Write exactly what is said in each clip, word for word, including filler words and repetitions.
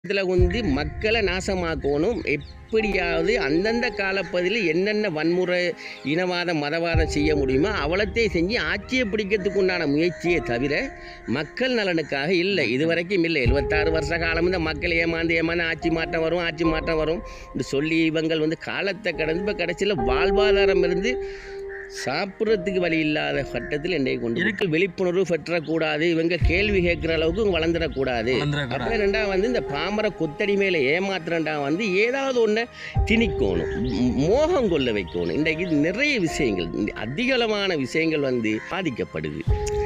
இதில் வந்து மக்களை நாசமாக்கணும். எப்படியாவது அந்தந்த காலப்பகுதியில் என்னென்ன வன்முறை இனவாதம் மதவாதம் செய்ய முடியுமோ அவ்வளத்தை செஞ்சு ஆட்சியை பிடிக்கிறதுக்கு உண்டான முயற்சியை தவிர மக்கள் நலனுக்காக இல்லை, இதுவரைக்கும் இல்லை. எழுபத்தாறு வருஷ காலம் இந்த மக்கள் ஏமாந்து ஏமாந்து ஆட்சி மாற்றம் வரும் ஆட்சி மாற்றம் வரும் என்று சொல்லி இவங்கள் வந்து காலத்தை கடந்து இப்போ கடைசியில் வாழ்வாதாரம் இருந்து சாப்பிட்றதுக்கு வழி இல்லாத கட்டத்தில் என்னை கொண்டு இருக்கு. விழிப்புணர்வு பெற்றக்கூடாது, இவங்க கேள்வி கேட்குற அளவுக்கு இவங்க வளர்ந்துடக்கூடாது. அப்புறம் ரெண்டாவது வந்து இந்த பாமர கொத்தடி மேலே ஏமாத்துறண்டா வந்து ஏதாவது ஒன்று திணிக்கணும், மோகம் கொள்ள வைக்கணும். இன்றைக்கு நிறைய விஷயங்கள் அதிகளமான விஷயங்கள் வந்து பாதிக்கப்படுது.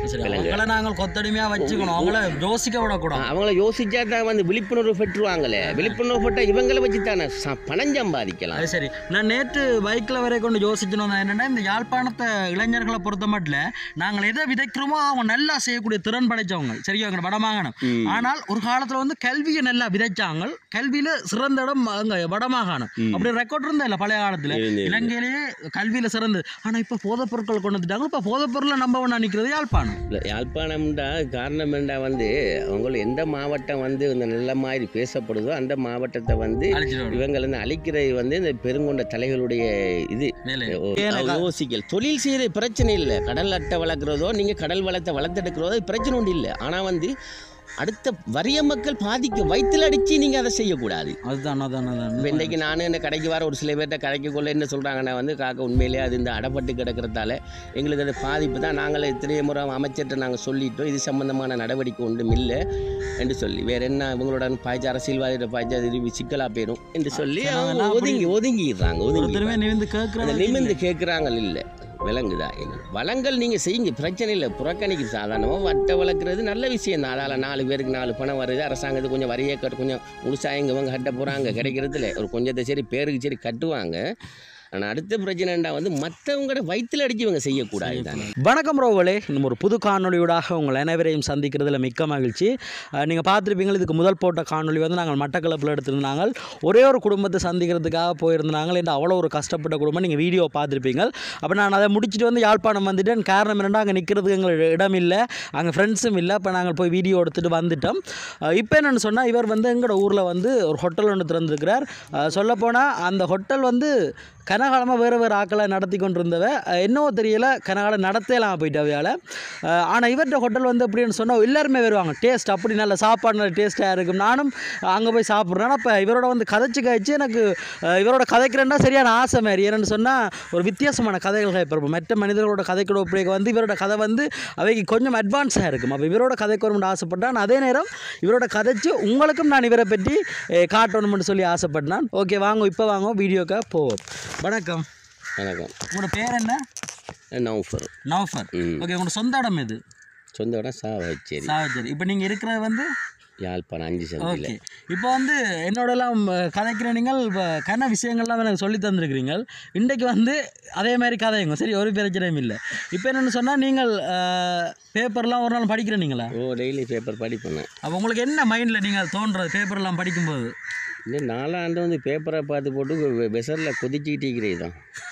நாங்கள் கொத்தடிமையாக வச்சுக்கணும், அவங்கள யோசிக்க விடக்கூடாது. அவங்கள யோசிச்சா தான் வந்து விழிப்புணர்வு பெற்றுவாங்களே. விழிப்புணர்வு பெற்றால் இவங்களை வச்சு தானே பணம் சம்பாதிக்கலாம். அது சரி. நான் நேற்று பைக்கில் வரை கொண்டு யோசிக்கணும் என்னென்னா, இந்த யாழ்ப்பாணத்தை இளைஞர்களை பொறுத்த மட்டும் நாங்கள் எதை விதைக்கிறோமோ அவங்க நல்லா செய்யக்கூடிய திறன் படைச்சவங்க, சரியா வடமாகாணம். ஆனால் ஒரு காலத்தில் வந்து கல்வியை நல்லா விதைச்சாங்க, கல்வியில் சிறந்த இடம் அங்கே வடமாகாணம். அப்படி ரெக்கார்ட் இருந்தா இல்லை பழைய காலத்தில் இலங்கையிலேயே கல்வியில் சிறந்தது. ஆனால் இப்போ போதைப் பொருட்கள் கொண்டு வந்துட்டாங்க. இப்போ போதைப் பொருளை நம்ப ஒன்றா நிற்கிறது யாழ்ப்பாணம். இல்லை யாழ்ப்பாணம்டா காரணம் என்ன வந்து அவங்கள எந்த மாவட்டம் வந்து இந்த நல்ல மாதிரி பேசப்படுதோ அந்த மாவட்டத்தை வந்து இவங்க வந்து அழிக்கிறது வந்து இந்த பெருங்கொண்ட தலைகளுடைய இது யோசிக்கல். தொழில் செய்கிற பிரச்சனை இல்லை, கடல் அட்டை வளர்க்குறதோ நீங்கள் கடல் வளத்தை வளர்த்தெடுக்கிறதோ பிரச்சனை ஒன்று இல்லை. ஆனால் வந்து அடுத்த வறிய மக்கள் பாதிக்க வயிற்றில் அடித்து நீங்கள் அதை செய்யக்கூடாது. அதுதான் அதுதான் அதுதான் இன்றைக்கு நானும் இந்த கடைக்கு வர ஒரு சில பேர்கிட்ட கடைக்கு கொள்ள என்ன சொல்கிறாங்கன்னா வந்து காக்க உண்மையிலே அது இந்த அடப்பட்டு கிடக்கிறதால எங்களுக்கு அது பாதிப்பு தான். நாங்கள் இத்தனை முறை அமைச்சர்கிட்ட நாங்கள் சொல்லிட்டோம், இது சம்பந்தமான நடவடிக்கை ஒன்றும் இல்லை என்று சொல்லி வேறு என்ன இவங்களோட பாய்ச்சா அரசியல்வாதியோட பாய்ச்சா திரும்பி சிக்கலாக போயிடும் என்று சொல்லி அவங்க ஒதுங்கி ஒதுங்கிடுறாங்க. ஒதுங்கி நிமிந்து கேட்குறாங்க நிமிந்து கேட்குறாங்க இல்லை விலங்குதா வளங்கள் நீங்கள் செய்யுங்க, பிரச்சனை இல்லை. புறக்கணிக்கு சாதாரணமாக வட்டை வளர்க்குறது நல்ல விஷயம் தான். அதால் நாலு பேருக்கு நாலு பணம் வருது, அரசாங்கத்துக்கு கொஞ்சம் வரியை கட்டு கொஞ்சம் முழுசாக இவங்க கட்ட போகிறாங்க, கிடைக்கிறதுல ஒரு கொஞ்சத்தை சரி பேருக்கு சரி கட்டுவாங்க. ஆனால் அடுத்த பிரச்சனைண்டா வந்து மற்றவங்களோட வயிற்றில் அடித்து இவங்க செய்யக்கூடாது தானே. வணக்கம் ரோவலே, இன்னும் ஒரு புது காணொலியூடாக உங்கள் அனைவரையும் சந்திக்கிறதுல மிக்க மகிழ்ச்சி. நீங்கள் பார்த்துருப்பீங்க, இதுக்கு முதல் போட்ட காணொலி வந்து நாங்கள் மட்டக்களப்பில் எடுத்திருந்தாங்க. ஒரே ஒரு குடும்பத்தை சந்திக்கிறதுக்காக போயிருந்தாங்க. என்று அவ்வளோ ஒரு கஷ்டப்பட்ட குடும்பம் நீங்கள் வீடியோ பார்த்துருப்பீங்க. அப்போ நான் அதை முடிச்சுட்டு வந்து யாழ்ப்பாணம் வந்துட்டேன். காரணம் என்னென்னா அங்கே நிற்கிறதுக்கு எங்களுக்கு இடம் இல்லை, அங்கே ஃப்ரெண்ட்ஸும் இல்லை. இப்போ நாங்கள் போய் வீடியோ எடுத்துகிட்டு வந்துட்டோம். இப்போ என்னென்னு சொன்னால் இவர் வந்து எங்களோட ஊரில் வந்து ஒரு ஹோட்டல் ஒன்று திறந்துருக்கிறார். சொல்லப்போனால் அந்த ஹோட்டல் வந்து கனகாலமாக வேறு வேறு ஆக்களை நடத்தி கொண்டு இருந்தவ என்னவோ தெரியலை, கனகாலம் நடத்தலாம் போயிட்டவையால். ஆனால் இவர்கிட்ட ஹோட்டல் வந்து எப்படின்னு சொன்னால் எல்லாருமே வருவாங்க, டேஸ்ட் அப்படி நல்ல சாப்பாடு நல்ல டேஸ்ட்டாக இருக்கும். நானும் அங்கே போய் சாப்பிட்றேன். அப்போ இவரோட வந்து கதைச்சு கழிச்சு எனக்கு இவரோட கதைக்கிறேன்னா சரியான ஆசை மாதிரி. என்னென்னு சொன்னால் ஒரு வித்தியாசமான கதைகள் கேட்போம். மற்ற மனிதர்களோட கதைக்கூட அப்படியே வந்து இவரோட கதை வந்து அவைக்கு கொஞ்சம் அட்வான்ஸாக இருக்கும். அப்போ இவரோட கதைக்கு வரும்னு ஆசைப்பட்டான். அதே நேரம் இவரோட கதைச்சு உங்களுக்கும் நான் இவரை பற்றி காட்டணும்னு சொல்லி ஆசைப்பட்டான். ஓகே வாங்க இப்போ வாங்க வீடியோக்காக போவோம். வணக்கம். வணக்கம். உங்களோட பேர் என்ன? நௌஃபர். நௌஃபர். ஓகே, உங்களோட சொந்த இடம் எது? சொந்த இடம் சாவச்சேரி. சாவச்சேரி. இப்போ நீங்கள் இருக்கிறது வந்து யாழ்ப்பாணம் அஞ்சு சென்ட். ஓகே, இப்போ வந்து என்னோடலாம் கதைக்கிற நீங்கள் இப்போ கன விஷயங்கள்லாம் எனக்கு சொல்லி தந்துருக்கிறீங்க. இன்றைக்கு வந்து அதே மாதிரி கதைங்க சரி, ஒரு பிரச்சனையும் இல்லை. இப்போ என்னென்னு சொன்னால் நீங்கள் பேப்பர்லாம் ஒரு நாள் படிக்கிறீங்களா? ஓ, டெய்லி பேப்பர் படிப்பேன். அப்போ உங்களுக்கு என்ன மைண்டில் நீங்கள் தோன்றது பேப்பர்லாம் படிக்கும்போது? இந்த நாலாண்டு வந்து பேப்பரை பார்த்து போட்டு வெசரில் கொதிச்சுக்கிட்டே தான்,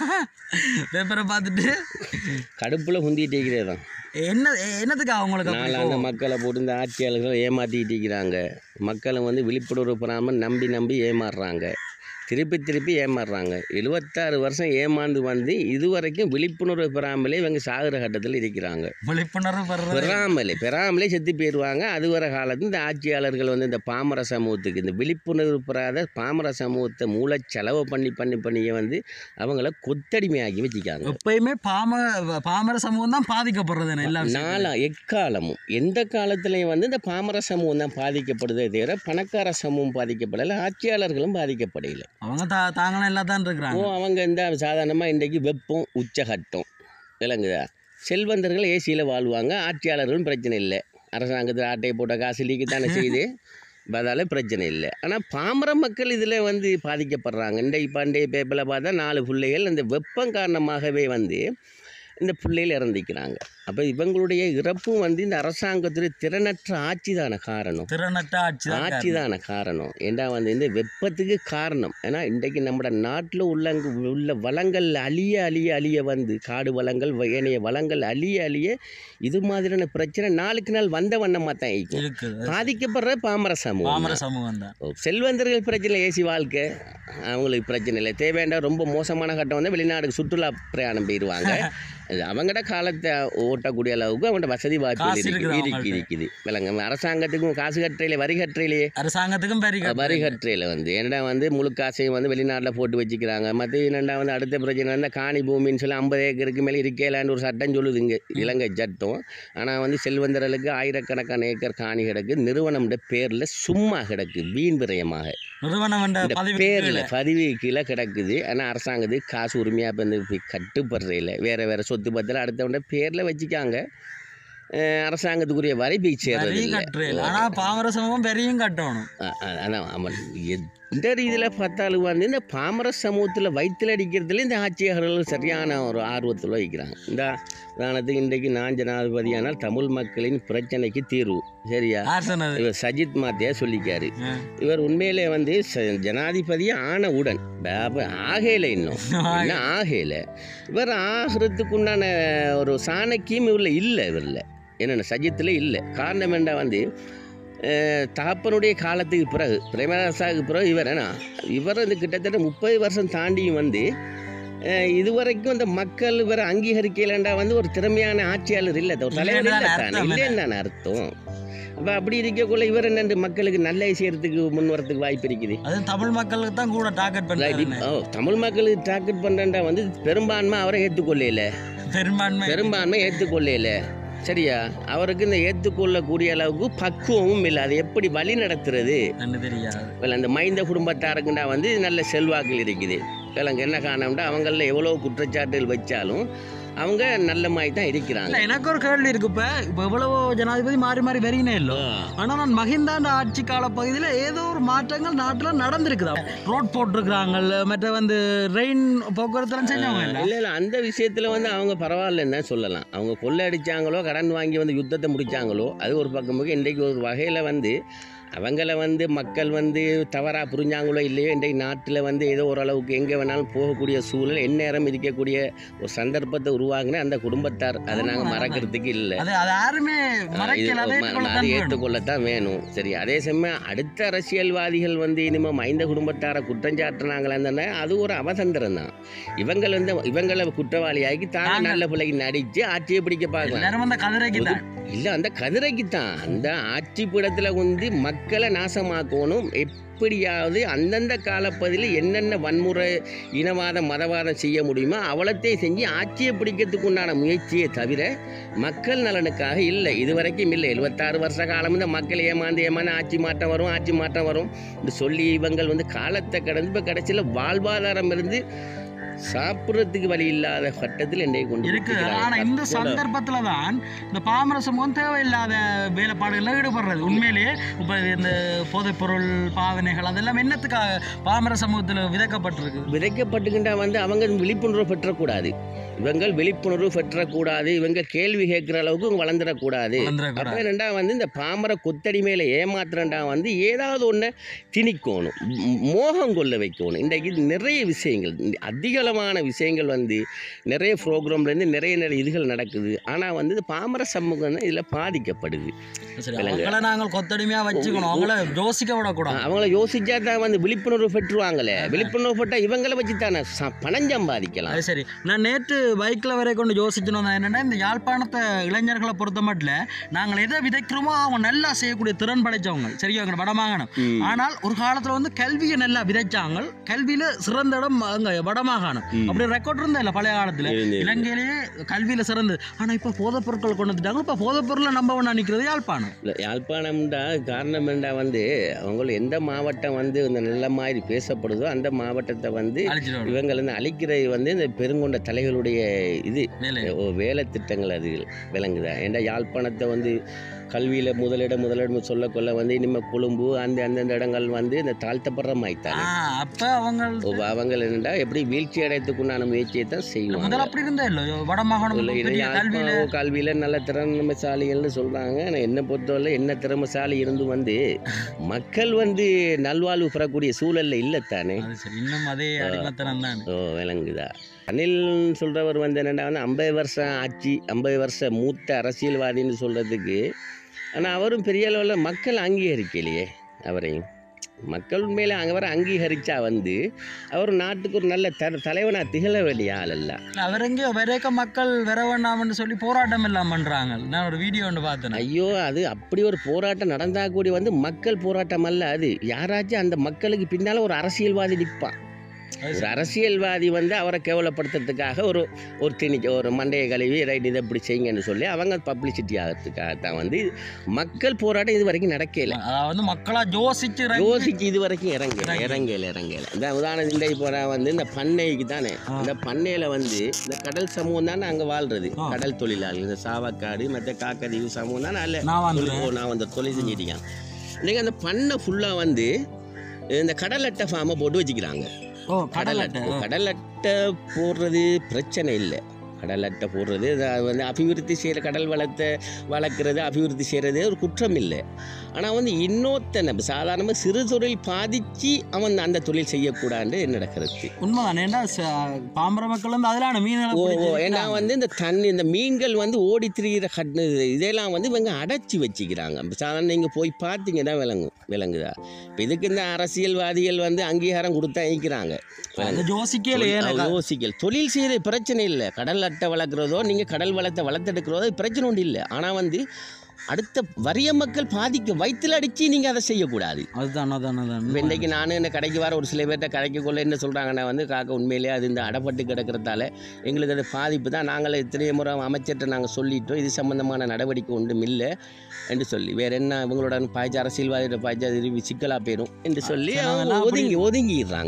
பேப்பரை பார்த்துட்டு கடுப்பில் குந்திக்கிட்டே தான். என்ன என்னதுக்கு அவங்களுக்கு நாலாண்டு மக்களை போட்டு இந்த ஆட்சியாளர்கள் ஏமாற்றிக்கிட்டு இருக்கிறாங்க. மக்களும் வந்து விழிப்புணர்வு பெறாமல் நம்பி நம்பி ஏமாறுறாங்க, திருப்பி திருப்பி ஏமாறுறாங்க. எழுபத்தாறு வருஷம் ஏமாந்து வந்து இதுவரைக்கும் விழிப்புணர்வு பெறாமலே இவங்க சாகுற கட்டத்தில் இருக்கிறாங்க. விழிப்புணர்வு பெறாமலே பெறாமலே செத்து போயிடுவாங்க. அது வர காலத்தில் இந்த ஆட்சியாளர்கள் வந்து இந்த பாமர சமூகத்துக்கு இந்த விழிப்புணர்வு பெறாத பாமர சமூகத்தை மூளை செலவு பண்ணி பண்ணி பண்ணிய வந்து அவங்கள கொத்தடிமையாக்கி வச்சுக்காங்க. எப்பயுமே பாமர பாமர சமூகம் தான் பாதிக்கப்படுறது. நாலா எக்காலமும் எந்த காலத்திலையும் வந்து இந்த பாமர சமூகம் தான் பாதிக்கப்படுதே தவிர பணக்கார சமூகம் பாதிக்கப்படலை, ஆட்சியாளர்களும் பாதிக்கப்படலை. அவங்க தா தாங்களும் எல்லாம் தான் இருக்கிறாங்க. ஓ, அவங்க இந்த சாதாரணமாக இன்றைக்கு வெப்பம் உச்சகட்டம் விளங்குதா. செல்வந்தர்கள் ஏசியில் வாழ்வாங்க, ஆட்சியாளர்களும் பிரச்சனை இல்லை. அரசாங்கத்தில் ஆட்டையை போட்ட காசு லீக்கு தானே செய்து அதால் பிரச்சனை இல்லை. ஆனால் பாமர மக்கள் இதில் வந்து பாதிக்கப்படுறாங்க. இன்றைக்கு பண்டைய பேப்பரில் பார்த்தா நாலு பிள்ளைகள் இந்த வெப்பம் காரணமாகவே வந்து இந்த பிள்ளைகள் இறந்திக்கிறாங்க. அப்போ இவங்களுடைய இறப்பும் வந்து இந்த அரசாங்கத்துடைய திறனற்ற ஆட்சி தான காரணம். திறனற்ற ஆட்சி ஆட்சி தான காரணம். ஏன்னா வந்து இந்த வெப்பத்துக்கு காரணம். ஏன்னா இன்றைக்கு நம்ம நாட்டில் உள்ள உள்ள வளங்கள் அழிய அழிய அழிய வந்து காடு வளங்கள் ஏனைய வளங்கள் அழிய அழிய இது மாதிரியான பிரச்சனை நாளுக்கு நாள் வந்த வண்ணமாக தான் இருக்கும். பாதிக்கப்படுற பாமர சமூகம் சமூகம் தான். செல்வந்தர்கள் பிரச்சனை ஏசி வாழ்க்கை அவங்களுக்கு பிரச்சனை இல்லை. தேவையான ரொம்ப மோசமான கட்டம் வந்து வெளிநாடுக்கு சுற்றுலா பிரயாணம் போயிடுவாங்க. அது அவங்கள்ட காலத்தை ஓட்டக்கூடிய அளவுக்கு அவங்கள்ட வசதி வாய்ப்பு இருக்குது இருக்குது விளங்க. அரசாங்கத்துக்கும் காசு கட்டுறையிலே வரி கட்டுறையிலேயே அரசாங்கத்துக்கும் வரி வரி கட்டுறையில் வந்து என்னடா வந்து முழு காசையும் வந்து வெளிநாட்டில் போட்டு வச்சுக்கிறாங்க. மற்ற என்னடா வந்து அடுத்த பிரச்சனை வந்து காணி பூமின்னு சொல்லி ஐம்பது ஏக்கருக்கு மேலே இருக்கலான்னு ஒரு சட்டம் சொல்லுது இங்கே இலங்கை சட்டம். ஆனால் வந்து செல்வந்தர்களுக்கு ஆயிரக்கணக்கான ஏக்கர் காணி கிடக்கு நிறுவனம்ன்ற பேரில் சும்மா கிடக்கு வீண் விரயமாக. நிறுவனம் பேரில் பதிவு கீழே கிடக்குது. ஆனால் அரசாங்கத்துக்கு காசு உரிமையாக வந்து கட்டுப்படுறையில் வேறு வேறு சொத்து பத்திரம் அடுத்தவண்ட பேரில் வச்சுக்காங்க. அரசாங்கத்துக்குரிய வரி போய் சேர்றது கட்டணும். அதான் ஆமாம். எந்த ரீதியில் பார்த்தாலும் வந்து இந்த பாமர சமூகத்தில் வயிற்றில் அடிக்கிறதுல இந்த ஆட்சியாளர்கள் சரியான ஒரு ஆர்வத்தில் வைக்கிறாங்க. இந்த உதாரணத்துக்கு இன்றைக்கு நான் ஜனாதிபதியானால் தமிழ் மக்களின் பிரச்சனைக்கு தீர்வு சரியா இவர் சஜித் மாத்தியா சொல்லிக்காரு. இவர் உண்மையிலே வந்து ஜனாதிபதியை ஆன உடன் ஆகையில இன்னும் இன்னும் ஆகையில இவர் ஆகிறதுக்குண்டான ஒரு சாணக்கியம் இவரில் இல்லை. இவரில் என்னென்ன சஜித்தில் இல்லை. காரணம் என்ன வந்து தகப்பனுடைய காலத்துக்கு பிறகு பிரேமதாசாவுக்கு பிறகு இவர் ஏன்னா இவர் வந்து கிட்டத்தட்ட முப்பது வருஷம் தாண்டியும் வந்து இதுவரைக்கும் அந்த மக்கள் இவர் அங்கீகரிக்கலண்டா வந்து ஒரு திறமையான ஆட்சியாளர் இல்லை, ஒரு தலைவர் இல்லை தானே இல்லைன்னு நான் அர்த்தம். அப்போ அப்படி இருக்கக்குள்ள இவர் என்ன மக்களுக்கு நல்ல செய்யறதுக்கு முன் வரத்துக்கு வாய்ப்பு இருக்குது. அது தமிழ் மக்களுக்கு தான் கூட டார்கெட் பண்ணுறாங்க. ஓ தமிழ் மக்களுக்கு டார்கெட் பண்ணுறா வந்து பெரும்பான்மை அவரை ஏற்றுக்கொள்ளல பெரும்பான்மை பெரும்பான்மை ஏற்றுக்கொள்ளல சரியா. அவருக்கு இந்த ஏற்றுக்கொள்ளக்கூடிய அளவுக்கு பக்குவமும் இல்லை. அதை எப்படி வழி நடத்துறது தெரியாது. அந்த மைந்த குடும்பத்தாருக்குண்டா வந்து நல்ல செல்வாக்கள் இருக்குது. இல்லைங்க என்ன காரணம்டா அவங்களில் எவ்வளோ குற்றச்சாட்டுகள் வச்சாலும் அவங்க நல்ல மாதிரி தான் இருக்கிறாங்க. எனக்கு ஒரு கேள்வி இருக்கு. இப்போ இப்போ எவ்வளவோ ஜனாதிபதி மாறி மாறி வரீங்கன்னே இல்லை. ஆனால் நான் மஹிந்தாண்ட ஆட்சி கால பகுதியில் ஏதோ ஒரு மாற்றங்கள் நாட்டில் நடந்திருக்குதா? ரோட் போட்டிருக்கிறாங்க, மற்ற வந்து ரெயின் போக்குவரத்துலாம் செஞ்சவங்க இல்லை இல்லை இல்லை அந்த விஷயத்தில் வந்து அவங்க பரவாயில்லன்னு தான் சொல்லலாம். அவங்க கொள்ளை அடித்தாங்களோ கடன் வாங்கி வந்து யுத்தத்தை முடித்தாங்களோ அது ஒரு பக்கம். இன்றைக்கு ஒரு வகையில் வந்து அவங்கள வந்து மக்கள் வந்து தவறாக புரிஞ்சாங்களோ இல்லையோ இன்றைக்கு நாட்டில் வந்து ஏதோ ஓரளவுக்கு எங்கே வேணாலும் போகக்கூடிய சூழல் எந்நேரம் இருக்கக்கூடிய ஒரு சந்தர்ப்பத்தை உருவாக்குன அந்த குடும்பத்தார் அதை நாங்கள் மறக்கிறதுக்கு இல்லை. அது ஏற்றுக்கொள்ளத்தான் வேணும் சரி. அதே சமயம் அடுத்த அரசியல்வாதிகள் வந்து இனிமேல் மைந்த குடும்பத்தாரை குற்றஞ்சாட்டுனாங்களான்னு அது ஒரு அவசந்திரம் தான். இவங்கள் வந்து இவங்களை குற்றவாளியாக்கி தாங்க நல்ல பிள்ளைக்கு நடித்து ஆட்சியை பிடிக்க பார்க்கலாம். இல்லை அந்த கதிரைக்கு தான் அந்த ஆட்சி பீடத்தில் வந்து மக்களை நாசமாக்கணும். எப்படியாவது அந்தந்த காலப்பகுதியில் என்னென்ன வன்முறை இனவாதம் மதவாதம் செய்ய முடியுமோ அவலத்தை செஞ்சு ஆட்சியை பிடிக்கிறதுக்கு உண்டான முயற்சியை தவிர மக்கள் நலனுக்காக இல்லை, இதுவரைக்கும் இல்லை. எழுபத்தாறு வருஷ காலம் இந்த மக்கள் ஏமாந்து ஏமாந்து ஆட்சி மாற்றம் வரும் ஆட்சி மாற்றம் வரும் இந்த சொல்லி இவங்கள் வந்து காலத்தை கடந்து இப்போ கடைசியில் வாழ்வாதாரம் இருந்து சாப்பிட்றதுக்கு வழி இல்லாத கட்டத்தில் என்னை கொண்டு இருக்கு. ஆனால் இந்த சந்தர்ப்பத்தில் தான் இந்த பாமர சமூகம் தேவையில்லாத வேலைப்பாடுகளில் ஈடுபடுறது. உண்மையிலேயே இப்போ இந்த போதைப்பொருள் பாவனைகள் அதெல்லாம் என்னத்துக்காக பாமர சமூகத்தில் விதைக்கப்பட்டிருக்கு விதைக்கப்பட்டுக்கிட்டா வந்து அவங்க விழிப்புணர்வு பெற்றக்கூடாது. இவங்கள் விழிப்புணர்வு பெற்றக்கூடாது. இவங்க கேள்வி கேட்குற அளவுக்கு இவங்க வளர்ந்துடக்கூடாது. அப்புறம் ரெண்டாவது வந்து இந்த பாமர கொத்தடிமையில் ஏமாத்துறண்டா வந்து ஏதாவது ஒன்று திணிக்கணும், மோகம் கொள்ள வைக்கணும். இன்றைக்கு நிறைய விஷயங்கள் அதிகளவான விஷயங்கள் வந்து நிறைய ப்ரோக்ராம்லேருந்து நிறைய நிறைய இதுகள் நடக்குது. ஆனால் வந்து இந்த பாமர சமூகம் தான் இதில் பாதிக்கப்படுது. நாங்கள் கொத்தடிமையாக வச்சுக்கணும், அவங்கள யோசிக்க விடக்கூடாது. அவங்கள யோசிச்சா தான் வந்து விழிப்புணர்வு பெற்றுவாங்களே. விழிப்புணர்வு பெற்றால் இவங்களை வச்சு தானே பணம் சம்பாதிக்கலாம். அது சரி. நான் நேற்று பைக்கில் வரை கொண்டு யோசிக்கணும் என்னென்னா இந்த யாழ்ப்பாணத்தை இளைஞர்களை பொறுத்த மட்டும் நாங்கள் எதை விதைக்கிறோமோ அவங்க நல்லா செய்யக்கூடிய திறன் படைச்சவங்க சரியா வடமாகாணம். ஆனால் ஒரு காலத்தில் வந்து கல்வியை நல்லா விதைச்சாங்க. கல்வியில் சிறந்த இடம் அங்கே வடமாகாணம். அப்படி ரெக்கார்ட் இருந்தா இல்லை பழைய காலத்தில் இலங்கையிலேயே கல்வியில் சிறந்தது. ஆனால் இப்போ போதைப் பொருட்கள் கொண்டு வந்துட்டாங்க. இப்போ போதைப் பொருளை நம்ப ஒன்றா நிற்கிறது யாழ்ப்பாணம். இல்லை யாழ்ப்பாணம்டா காரணம் என்னடா வந்து அவங்க எந்த மாவட்டம் வந்து இந்த நல்ல மாதிரி பேசப்படுதோ அந்த மாவட்டத்தை வந்து இவங்க வந்து அழிக்கிறது வந்து இந்த பெருங்கொண்ட தலைகளுடைய இது வேலை திட்டங்கள் அது விளங்குதா. ஏன்டா யாழ்ப்பாணத்தை வந்து கல்வியில் முதலிடம் முதலிடம் சொல்லக்கொள்ள வந்து இனிமேல் கொழும்பு அந்த அந்தந்த இடங்கள் வந்து இந்த தாழ்த்தப்படுற மாய்த்தாங்க. அப்போ அவங்க அவங்க என்னென்னா எப்படி வீழ்ச்சி அடையத்துக்குண்டான முயற்சியை தான் செய்வாங்க. அப்படி இருந்தா இல்லை வடமாகாணம் கல்வியில் நல்ல திறமைசாலிகள்னு சொல்கிறாங்க. ஆனால் என்னை பொறுத்தவரை என்ன திறமைசாலி இருந்து வந்து மக்கள் வந்து நல்வாழ்வு பெறக்கூடிய சூழலில் இல்லைத்தானே. இன்னும் அதே ஓ விளங்குதா. அனில் சொல்கிறவர் வந்து என்னென்னா வந்து ஐம்பது வருஷம் ஆட்சி ஐம்பது வருஷம் மூத்த அரசியல்வாதின்னு சொல்கிறதுக்கு. ஆனால் அவரும் பெரிய அளவில் மக்கள் அங்கீகரிக்கலையே அவரையும். மக்கள் உண்மையில அங்கே வர அங்கீகரித்தா வந்து அவர் நாட்டுக்கு ஒரு நல்ல த தலைவனாக திகழ வேண்டிய ஆள் அல்ல. அவர் எங்கேயோ வரைக்க மக்கள் வர வேண்டாம்னு சொல்லி போராட்டம் எல்லாம் பண்ணுறாங்க. நான் ஒரு வீடியோ ஒன்று பார்த்தேன். ஐயோ அது அப்படி ஒரு போராட்டம் நடந்தால் கூடி வந்து மக்கள் போராட்டம் அல்ல அது. யாராச்சும் அந்த மக்களுக்கு பின்னால் ஒரு அரசியல்வாதி நிற்பான். ஒரு அரசியல்வாதி வந்து அவரை கேவலப்படுத்துறதுக்காக ஒரு ஒரு திணிக்க ஒரு மண்டையை கழுவி ரைட் இதை இப்படி செய்யுங்கன்னு சொல்லி அவங்க பப்ளிசிட்டி ஆகிறதுக்காகத்தான் வந்து மக்கள் போராட்டம் இது வரைக்கும் நடக்கல. அதாவது மக்களாக யோசிச்சு யோசிச்சு இது வரைக்கும் இறங்கல இறங்கல இறங்கல இந்த உதாரணம் இந்த இப்போ வந்து இந்த பண்ணைக்கு தானே, இந்த பண்ணையில் வந்து இந்த கடல் சமூகம் தானே அங்கே வாழ்றது. கடல் தொழிலாளர்கள் இந்த சாவக்காடு மற்ற காக்கதீவு சமூகம் தானே அல்ல நான் வந்து தொழில் செஞ்சிருக்கேன். இன்னைக்கு அந்த பண்ணை ஃபுல்லாக வந்து இந்த கடல் அட்டை ஃபார்மை போட்டு வச்சுக்கிறாங்க. ஓ கடல் அட்டை கடல் அட்டை போடுறது பிரச்சனை இல்லை. கடல் அட்டை போடுறது அது வந்து அபிவிருத்தி செய்கிற கடல் வளத்தை வளர்க்குறது அபிவிருத்தி செய்கிறது ஒரு குற்றம் இல்லை. ஆனால் வந்து இன்னொருத்தனை சாதாரணமாக சிறு தொழில் பாதித்து அவன் அந்த தொழில் செய்யக்கூடாது என்னோட கருத்து. உண்மைதான். ஏன்னா பாம்பர மக்கள் வந்து அதெல்லாம் மீன் ஓ ஓ ஏன்னா வந்து இந்த தண்ணி இந்த மீன்கள் வந்து ஓடி திரிகிற கட் இதெல்லாம் வந்து இவங்க அடைச்சி வச்சுக்கிறாங்க. சாதாரண நீங்கள் போய் பார்த்தீங்கன்னா விளங்கும் விளங்குதா. இப்போ இதுக்கு இந்த அரசியல்வாதிகள் வந்து அங்கீகாரம் கொடுத்தா வைக்கிறாங்க. யோசிக்கல் தொழில் செய்கிற பிரச்சனை இல்லை. கடல் அட்டை வளர்க்குறதோ நீங்கள் கடல் வளத்தை வளர்த்தெடுக்கிறதோ பிரச்சனை ஒன்று இல்லை. ஆனால் வந்து அடுத்த வறிய மக்கள் பாதிக்க வயிற்றில் அடித்து நீங்கள் அதை செய்யக்கூடாது. அதுதான் அதான் அதான் இன்றைக்கு நான் இந்த கடைக்கு வர ஒரு சில பேர்கிட்ட கடைக்கு கொள்ள என்ன சொல்கிறாங்கன்னா வந்து காக்க உண்மையிலேயே அது இந்த அடைப்பட்டு கிடக்கிறதால எங்களுக்கு அது பாதிப்பு தான். நாங்கள் இத்தனைய முறை அமைச்சர்கிட்ட நாங்கள் சொல்லிட்டோம் இது சம்மந்தமான நடவடிக்கை ஒன்றும் இல்லை என்று சொல்லி வேறு என்ன இவங்களோட பாய்ச்சி அரசியல்வாதியோட பாய்ச்சி அது சிக்கலாக போயிடும் என்று சொல்லி அவங்க ஒதுங்கி ஒதுங்கிடுறாங்க.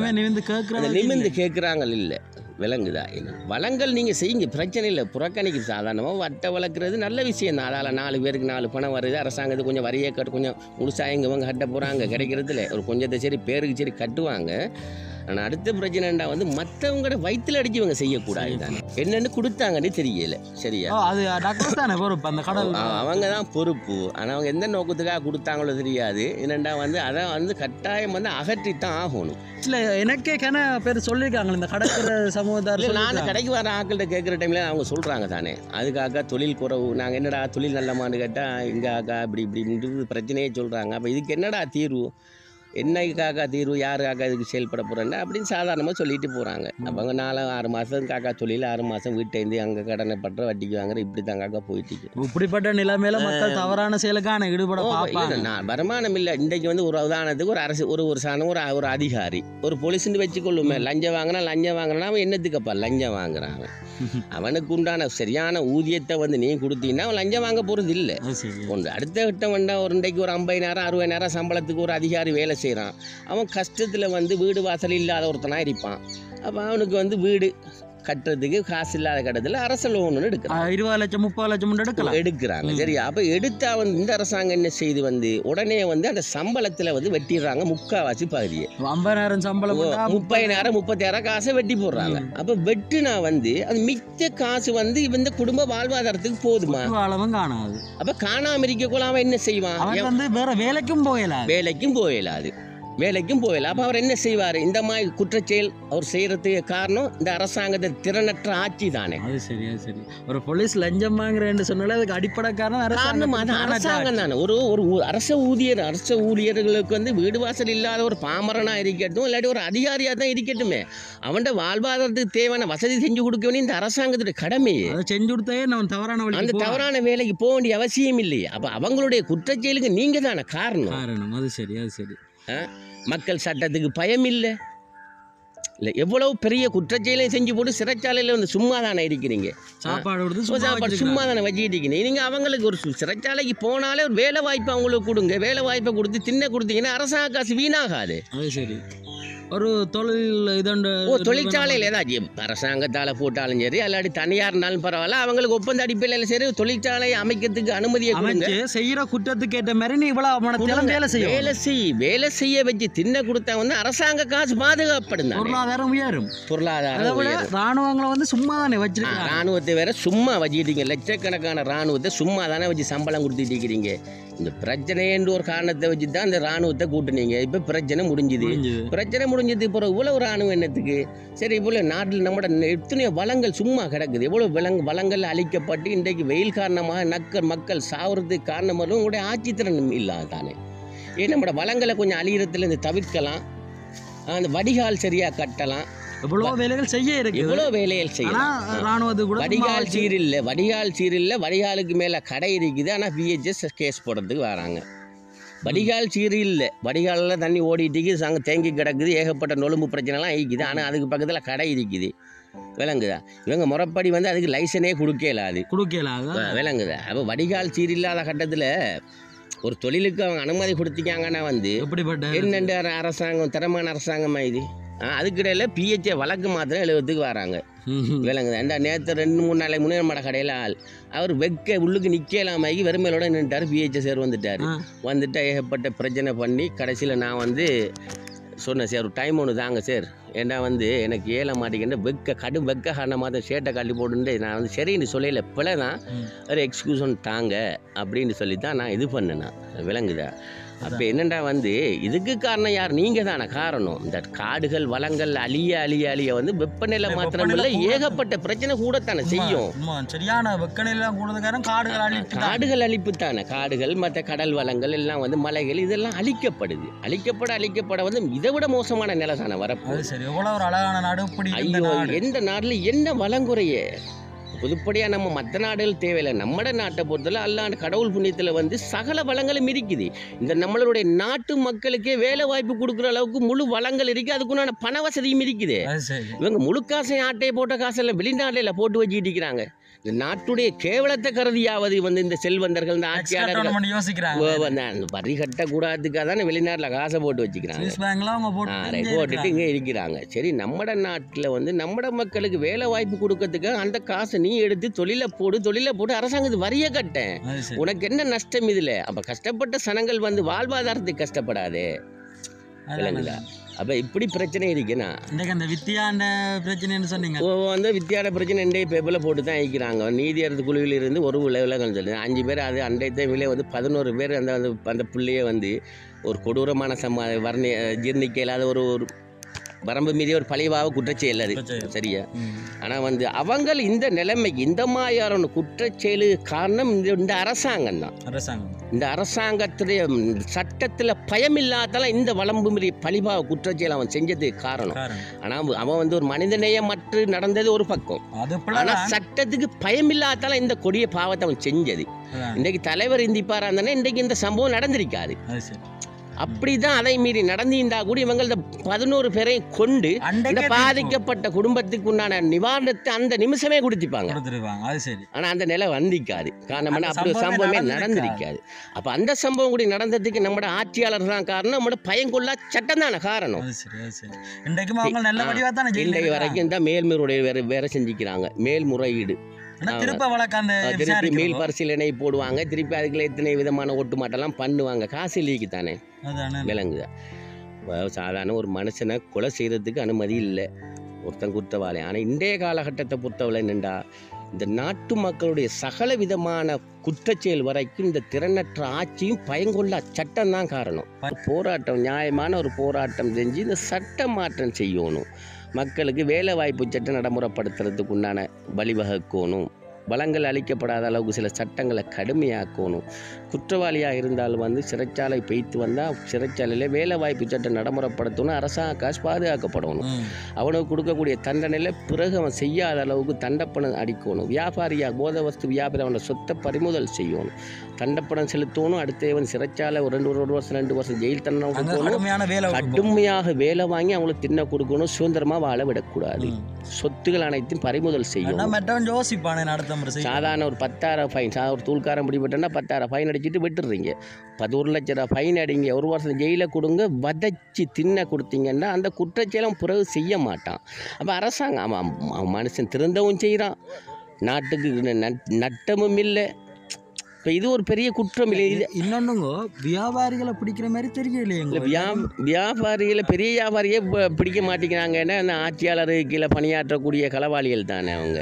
ஒதுங்கி நிமிர்ந்து கேட்குறாங்க இல்லை விளங்குதா. வளங்கள் நீங்கள் செய்யுங்க பிரச்சனை இல்லை. புறக்கணிக்கு சாதாரணமாக வட்டை வளர்க்குறது நல்ல விஷயம் தான். அதால் நாலு பேருக்கு நாலு பணம் வருது. அரசாங்கத்துக்கு கொஞ்சம் வரியை கட்டு கொஞ்சம் முழுசாக இவங்க கட்ட போகிறாங்க கிடைக்கிறதுல ஒரு கொஞ்சத்தை சரி பேருக்கு சரி கட்டுவாங்க. ஆனால் அடுத்த பிரச்சனைண்டா வந்து மற்றவங்களோட வயிற்றில் அடிச்சு இவங்க செய்யக்கூடாது தானே. என்னென்னு கொடுத்தாங்கன்னு தெரியல சரியா. அது டாக்டர் தானே பொறுப்பு அந்த கடல் அவங்க தான் பொறுப்பு. ஆனால் அவங்க எந்த நோக்கத்துக்காக கொடுத்தாங்களோ தெரியாது. என்னென்னா வந்து அதை வந்து கட்டாயம் வந்து அகற்றித்தான் ஆகணும். இல்லை எனக்கே கன பேர் சொல்லியிருக்காங்க இந்த கடற்கரை சமூகத்தார். நான் கடைக்கு வர ஆக்கள்கிட்ட கேட்குற டைமில் அவங்க சொல்கிறாங்க தானே அதுக்காக தொழில் குறவு நாங்கள் என்னடா தொழில் நல்லமான்னு கேட்டால் இங்கே ஆக்கா இப்படி இப்படின்றது பிரச்சனையே சொல்கிறாங்க. அப்போ இதுக்கு என்னடா தீர்வு என்னைக்காக்கா தீர்வு யாருக்காக்கா இதுக்கு செயல்பட போகிறேன்னா அப்படின்னு சாதாரணமாக சொல்லிட்டு போகிறாங்க. அவங்க நாலு ஆறு மாதம் காக்கா தொழில் ஆறு மாதம் வீட்டேந்து அங்கே கடனை பற்ற வட்டிக்கு வாங்குற இப்படி தான் காக்கா போயிட்டு. இப்படிப்பட்ட நிலைமையில மக்கள் தவறான செயலுக்கான ஈடுபட நான் வருமானம் இல்லை. இன்றைக்கு வந்து ஒரு உதாரணத்துக்கு ஒரு அரசு ஒரு ஒரு சாணம் ஒரு ஒரு அதிகாரி ஒரு போலீஸ்ன்னு வச்சுக்கொள்ளுமே லஞ்சம் வாங்கினா லஞ்சம் வாங்கினா அவன் என்னத்துக்கப்பா லஞ்சம் வாங்குறாங்க. அவனுக்கு உண்டான சரியான ஊதியத்தை வந்து நீ கொடுத்தீங்கன்னா அவன் லஞ்சம் வாங்க போகிறது இல்லை. ஒன்று அடுத்த கட்டம் வந்தா ஒரு இன்றைக்கு ஒரு ஐம்பதினாயிரம் அறுபதினாயிரம் சம்பளத்துக்கு ஒரு அதிகாரி வேலை செய்கிறான். அவன் கஷ்டத்தில் வந்து வீடு வாசல் இல்லாத ஒருத்தனாக இருப்பான். அப்போ அவனுக்கு வந்து வீடு கட்டுறதுக்கு காசு இல்லாத கட்டத்தில் அரசு லோன் எடுக்கிறாங்க. இருபது லட்சம் முப்பது லட்சம் எடுக்கலாம் எடுக்கிறாங்க சரியா. அப்போ எடுத்தா வந்து இந்த அரசாங்கம் என்ன செய்து வந்து உடனே வந்து அந்த சம்பளத்தில் வந்து வெட்டிடுறாங்க. முக்கால்வாசி பகுதியை ஐம்பதாயிரம் சம்பளம் முப்பதினாயிரம் முப்பத்தாயிரம் காசை வெட்டி போடுறாங்க. அப்போ வெட்டுனா வந்து அது மிச்ச காசு வந்து இந்த குடும்ப வாழ்வாதாரத்துக்கு போதுமா காணாது. அப்போ காணாம இருக்கக்குள்ள அவன் என்ன செய்வான் வந்து வேற வேலைக்கும் போயலாது வேலைக்கும் போயலாது வேலைக்கும் போயிடல. அப்போ அவர் என்ன செய்வார் இந்த மாதிரி குற்றச்செயல் அவர் செய்கிறதுக்கு காரணம் இந்த அரசாங்கத்தை திறனற்ற ஆட்சி தானே. அது சரி அது சரி. ஒரு போலீஸ் லஞ்சம் வாங்குறேன்னு சொன்னாலே அதுக்கு அடிப்படை காரணம் காரணம் அது அரசாங்கம் தானே. ஒரு ஒரு அரச ஊழியர் அரச ஊழியர்களுக்கு வந்து வீடு வாசல் இல்லாத ஒரு பாமரனாக இருக்கட்டும் இல்லாட்டி ஒரு அதிகாரியாக தான் இருக்கட்டுமே அவன்கிட்ட வாழ்வாதாரத்துக்கு தேவையான வசதி செஞ்சு கொடுக்க வேண்டிய இந்த அரசாங்கத்துடைய கடமையே. அதை செஞ்சு கொடுத்தே நான் தவறான அந்த தவறான வேலைக்கு போக வேண்டிய அவசியம் இல்லையே. அப்போ அவங்களுடைய குற்றச்செயலுக்கு நீங்கள் தானே காரணம். காரணம் அது சரி அது சரி. மக்கள் சட்டத்துக்கு பயம் இல்லை இல்லை. எவ்வளவு பெரிய குற்றச்செயலையும் செஞ்சு போட்டு சிறைச்சாலையில் வந்து சும்மா தானே இருக்கிறீங்க. சாப்பாடு சாப்பாடு சும்மா தானே வச்சுக்கிட்டு இருக்கீங்க. நீங்கள் அவங்களுக்கு ஒரு சிறைச்சாலைக்கு போனாலே ஒரு வேலை வாய்ப்பு அவங்களுக்கு கொடுங்க. வேலை வாய்ப்பை கொடுத்து தின்ன கொடுத்தீங்கன்னா அரசாங்க காசு வீணாகாது. அது சரி. ஒரு தொழில் இதண்டு ஓ தொழிற்சாலையில் ஏதாச்சும் அரசாங்கத்தால் போட்டாலும் சரி அல்லாடி தனியார்னாலும் பரவாயில்ல அவங்களுக்கு ஒப்பந்த அடிப்படையில் சரி தொழிற்சாலை அமைக்கிறதுக்கு அனுமதியை அமைச்சு செய்கிற குற்றத்துக்கு ஏற்ற மாதிரி நீ இவ்வளோ வேலை செய்ய வேலை செய் வேலை செய்ய வச்சு தின்ன கொடுத்தா வந்து அரசாங்க காசு பாதுகாப்படும் பொருளாதாரம் உயரும். பொருளாதாரம் ராணுவங்களை வந்து சும்மா தானே வச்சிருக்காங்க. ராணுவத்தை வேற சும்மா வச்சுக்கிட்டீங்க, லட்சக்கணக்கான ராணுவத்தை சும்மா தானே வச்சு சம்பளம் கொடுத்துட்டு இருக்கிறீங்க. இந்த பிரச்சனைன்ற ஒரு காரணத்தை வச்சு தான் இந்த ராணுவத்தை கூட்டுனீங்க. இப்போ பிரச்சனை முடிஞ்சுது, பிரச்சனை முடிஞ்சது பிறகு இவ்வளவு ராணுவம் என்னத்துக்கு? சரி இவ்வளோ நாட்டில் நம்மளோட எத்தனையோ வளங்கள் சும்மா கிடக்குது, எவ்வளோ விலங்கு வளங்கள் அழிக்கப்பட்டு இன்றைக்கு வெயில் காரணமாக நக்கர் மக்கள் சாவுறதுக்கு காரணமாக உங்களுடைய ஆட்சித்திறன் இல்லாத தானே. ஏன் நம்மளோட வளங்களை கொஞ்சம் அழிகிறதுலேருந்து தவிர்க்கலாம், அந்த வடிகால் சரியாக கட்டலாம், எவ்வளோ வேலைகள் செய்ய இருக்கு, எவ்வளோ வேலைகள் செய்யலாம். வடிகால் சீரில்லை வடிகால் சீரில்லை வடிகாலுக்கு மேலே கடை இருக்குது, ஆனால் பிஹெச்எஸ் கேஸ் போடுறதுக்கு வராங்க. வடிகால் சீரி இல்லை, வடிகாலில் தண்ணி ஓடிட்டு அங்கே தேங்கி கிடக்குது, ஏகப்பட்ட நொலும்பு பிரச்சனைலாம் இருக்குது, ஆனால் அதுக்கு பக்கத்தில் கடை இருக்குது. விளங்குதா? இவங்க முறைப்படி வந்து அதுக்கு லைசனே கொடுக்கலாது கொடுக்கலாது விளங்குதா? அப்போ வடிகால் சீர் இல்லாத கட்டத்தில் ஒரு தொழிலுக்கு அவங்க அனுமதி கொடுத்திக்காங்கன்னா வந்து எப்படிப்பட்ட என்னென்று அரசாங்கம் திறமான அரசாங்கமாக இது. அதுக்கிடையில் பிஹெச்ஏ வழக்கு மாத்திரம் எழுபத்துக்கு வராங்க. விளங்குது? ஏண்டா நேற்று ரெண்டு மூணு நாளைக்கு முன்னே நம்ம கடையில் ஆள் அவர் வெக்க உள்ளுக்கு நிற்கலாமாக்கி வெறுமையிலோட நின்றுட்டார். பிஹெச்ஏ சார் வந்துட்டார். வந்துட்டு ஏகப்பட்ட பிரச்சனை பண்ணி கடைசியில் நான் வந்து சொன்னேன், சார் ஒரு டைம் ஒன்று தாங்க சார், ஏன்னா வந்து எனக்கு ஏழை மாட்டேங்கிற வெக்க கடும் வெக்க காரணமாக தான் ஷேட்டை கட்டி போட்டுட்டு நான் வந்து சரின்னு சொல்லல, பிள்ளை தான் ஒரு எக்ஸ்கியூஷன் தாங்க அப்படின்னு சொல்லி தான் நான் இது பண்ணேன். விளங்குதா? அப்போ என்னண்டா வந்து இதுக்கு காரணம் யார்? நீங்கள் தானே காரணம். இந்த காடுகள் வளங்கள் அழிய அழிய அழிய வந்து வெப்பநிலை மாத்திரம் இல்லை, ஏகப்பட்ட பிரச்சனை கூடத்தானே செய்யும். சரியான வெப்பநிலை கூடதுக்காரன் காடுகள் அழிப்பு காடுகள் அழிப்பு தானே. காடுகள் மற்ற கடல் வளங்கள் எல்லாம் வந்து மலைகள் இதெல்லாம் அழிக்கப்படுது. அழிக்கப்பட அழிக்கப்பட வந்து இதை விட மோசமான நிலை தானே வரப்போகுது. சரி, எவ்வளோ ஒரு அழகான நாடு. ஐயோ, எந்த நாட்டில் என்ன வளங்குறைய பொதுப்படியாக நம்ம மற்ற நாடுகள் தேவையில்லை. நம்மட நாட்டை பொறுத்தவரை அல்லாண்டு கடவுள் புண்ணியத்தில் வந்து சகல வளங்களும் இருக்குது. இந்த நம்மளுடைய நாட்டு மக்களுக்கே வேலை வாய்ப்பு கொடுக்குற அளவுக்கு முழு வளங்கள் இருக்குது, அதுக்குண்டான பண வசதியும் இருக்குது. இவங்க முழு காசை ஆட்டையை போட்ட காசெல்லாம் வெளிநாட்டில் போட்டு வச்சுக்கிட்டு இருக்கிறாங்க. இந்த நாட்டுடைய கேவலத்தை கருதியாவது வந்து இந்த செல்வந்தர்கள் இந்த ஆட்சியாளர்கள் யோசிக்கிறாங்க, வரி கட்டக்கூடாதுக்காக தானே வெளிநாட்டில் காசை போட்டு வச்சுக்கிறாங்க, போட்டுட்டு இங்கே இருக்கிறாங்க. சரி, நம்மட நாட்டில் வந்து நம்மட மக்களுக்கு வேலை வாய்ப்பு கொடுக்கறதுக்காக அந்த காசை நீ எடுத்து தொழிலை போடு, தொழிலை போட்டு அரசாங்கத்துக்கு வரிய கட்டேன், உனக்கு என்ன நஷ்டம் இதில்? அப்போ கஷ்டப்பட்ட சனங்கள் வந்து வாழ்வாதாரத்துக்கு கஷ்டப்படாது. விளங்குதா? அப்போ இப்படி பிரச்சனை இருக்குண்ணா. இன்றைக்கு அந்த வித்தியான பிரச்சனைன்னு சொன்னீங்க. ஓ வந்து வித்தியான பிரச்சனை இன்றைய பேப்பரில் போட்டு தான் வைக்கிறாங்க. நீதியரசு குழுவில் இருந்து ஒரு விலகல் சொல்லி அஞ்சு பேர், அது அன்றைய தேவையிலே வந்து பதினோரு பேர் அந்த அந்த பிள்ளையை வந்து ஒரு கொடூரமான சம வர்ணி ஜீர்ணிக்க இல்லாத ஒரு ஒரு வரம்பு மீறி ஒரு பழிவாக குற்றச்செயல் அது சரியா. ஆனால் வந்து அவங்க இந்த நிலைமைக்கு இந்த மாதிரியான குற்றச்செயலுக்கு காரணம் இந்த இந்த அரசாங்கம் தான். அரசாங்கம் இந்த அரசாங்கத்துடைய சட்டத்தில் பயம் இல்லாதால இந்த வளம்பு மீறி பழிவாக குற்றச்செயல் அவன் செஞ்சதுக்கு காரணம். ஆனால் அவன் வந்து ஒரு மனிதநேயம் மற்ற நடந்தது ஒரு பக்கம், ஆனால் சட்டத்துக்கு பயம் இல்லாதால இந்த கொடிய பாவத்தை அவன் செஞ்சது. இன்றைக்கு தலைவர் இந்திப்பாரா இருந்தானே இன்றைக்கு இந்த சம்பவம் நடந்திருக்காது. அப்படிதான் அதை மீறி நடந்திருந்தா கூட இவங்க இந்த பதினோரு பேரையும் கொண்டு இந்த பாதிக்கப்பட்ட குடும்பத்துக்கு உண்டான நிவாரணத்தை அந்த நிமிஷமே கொடுத்திப்பாங்க. ஆனா அந்த நிலை வந்திருக்காது. காரணம் அப்படி ஒரு சம்பவமே நடந்திருக்காது. அப்ப அந்த சம்பவம் கூட நடந்ததுக்கு நம்மளோட ஆட்சியாளர் தான் காரணம், நம்மளோட பயங்கொள்ளா சட்டம் தானே காரணம். இன்றைக்கு வரைக்கும் இந்த மேல்முறையீடு வேற வேற செஞ்சுக்கிறாங்க. மேல்முறையீடு திருப்பி மேல் பரிசீலனை போடுவாங்க, திருப்பி அதுக்குள்ள எத்தனை விதமான ஒட்டு மாட்டெல்லாம் பண்ணுவாங்க. காசு லீக்கு தானே. விளங்குதா? சாதாரண ஒரு மனுஷனை கொலை செய்யறதுக்கு அனுமதி இல்லை, ஒருத்தன் குற்றவாளி. ஆனால் இன்றைய காலகட்டத்தை பொறுத்தவரை என்னண்டா இந்த நாட்டு மக்களுடைய சகல விதமான குற்றச்செயல் வரைக்கும் இந்த திறனற்ற ஆட்சியும் பயங்கொள்ளா சட்டம் தான் காரணம். போராட்டம், நியாயமான ஒரு போராட்டம் செஞ்சு இந்த சட்ட மாற்றம் செய்யணும். மக்களுக்கு வேலை வாய்ப்பு சட்டம் நடைமுறைப்படுத்துறதுக்கு உண்டான வழிவகுக்கணும். வளங்கள் அளிக்கப்படாத அளவுக்கு சில சட்டங்களை கடுமையாக்கணும். குற்றவாளியாக இருந்தாலும் வந்து சிறைச்சாலை பெய்த்து வந்தால் சிறைச்சாலையில் வேலை வாய்ப்பு சட்டம் நடைமுறைப்படுத்தணும். அரசாங்க காசு பாதுகாக்கப்படணும். அவனுக்கு கொடுக்கக்கூடிய தண்டனையில் பிறகு அவன் செய்யாத அளவுக்கு தண்டப்பணம் அடிக்கணும். வியாபாரியாக போத வஸ்து வியாபாரி அவனோட சொத்தை பறிமுதல் செய்யணும், தண்டப்பணம் செலுத்தணும். அடுத்தவன் சிறைச்சாலை ஒரு ரெண்டு ஒரு வருஷம் ரெண்டு வருஷம் ஜெயில் தண்டனை கொடுக்கணும். கடுமையாக வேலை வாங்கி அவங்களுக்கு தின்ன கொடுக்கணும். சுதந்திரமாக வாழ விடக்கூடாது. சொத்துக்கள் அனைத்தும் பறிமுதல் செய்யணும். விளம்பரம் செய்ய சாதாரண ஒரு பத்தாயிரம் ஃபைன் சா ஒரு தூள்காரம் பிடிபட்டோன்னா பத்தாயிரம் ஃபைன் அடிச்சுட்டு விட்டுடுறீங்க. பதினோரு லட்ச ரூபா ஃபைன் அடிங்க, ஒரு வருஷம் ஜெயிலில் கொடுங்க, வதச்சி தின்ன கொடுத்தீங்கன்னா அந்த குற்றச்செயலும் பிறகு செய்ய மாட்டான். அப்போ அரசாங்கம் அவன் அவன் மனுஷன் திருந்தவும் செய்கிறான், நாட்டுக்கு நட்டமும் இல்லை. இப்போ இது ஒரு பெரிய குற்றம் இல்லை. இது இன்னொன்றுங்க வியாபாரிகளை பிடிக்கிற மாதிரி தெரியலையே. வியா வியாபாரிகளை பெரிய வியாபாரியே பிடிக்க மாட்டேங்கிறாங்கன்னா அந்த ஆட்சியாளர் கீழே பணியாற்றக்கூடிய களவாளிகள் தானே அவங்க.